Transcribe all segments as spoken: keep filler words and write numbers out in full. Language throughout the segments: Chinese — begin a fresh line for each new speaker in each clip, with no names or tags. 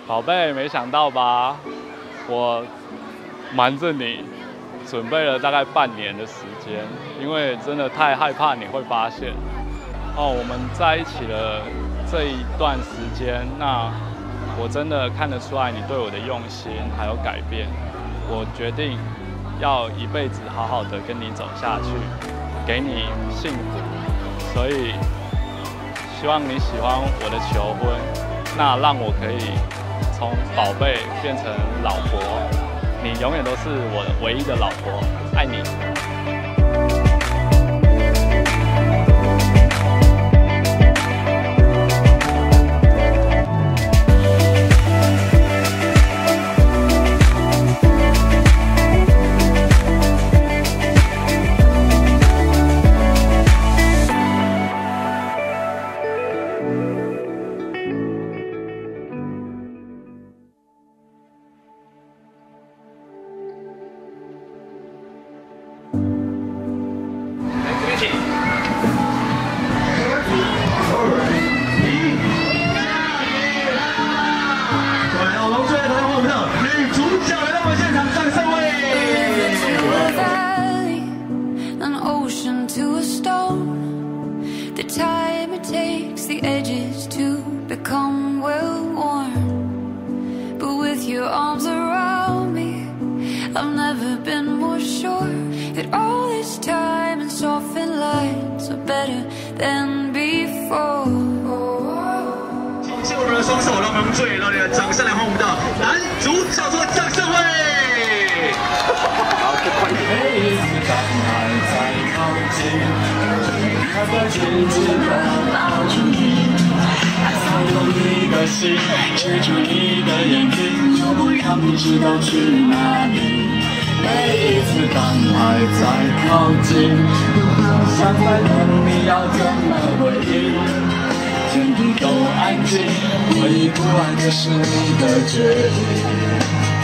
宝贝，没想到吧？我瞒着你，准备了大概半年的时间，因为真的太害怕你会发现。哦，我们在一起了这一段时间，那我真的看得出来你对我的用心还有改变。我决定要一辈子好好的跟你走下去，给你幸福。所以希望你喜欢我的求婚，那让我可以从宝贝变成老婆，你永远都是我唯一的老婆，爱你。
Become well worn, but with your arms around me, I've never been more sure that all this time and softened lights are better than before.
请借我们的双手，让我们用最热烈的掌声来欢迎我们的男主角做将胜会。好，这快
藏有你的心，遮住你的眼睛，就不让你知道去哪里。每一次当爱在靠近，相反的你要怎么回应？天地都安静，唯一不安的是你的决定。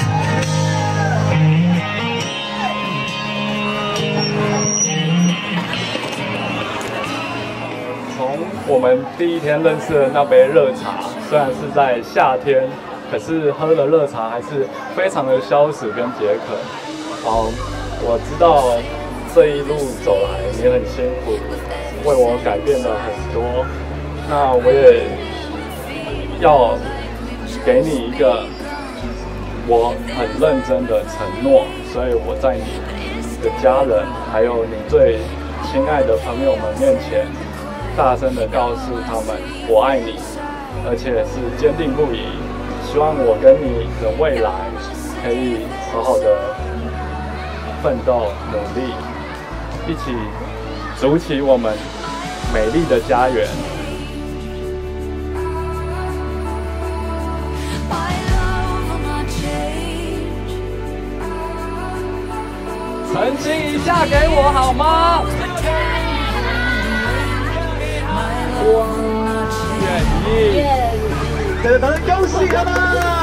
从我们第一天认识的那杯热茶，虽然是在夏天，可是喝了热茶还是非常的消暑跟解渴。哦，我知道这一路走来你很辛苦，为我改变了很多。那我也要给你一个我很认真的承诺，所以我在你的家人还有你最亲爱的朋友们面前，大声的告诉他们我爱你，而且是坚定不移。希望我跟你的未来可以好好的奋斗努力，一起筑起我们美丽的家园。澄清一下给我好吗？我愿意。
大家恭喜他们！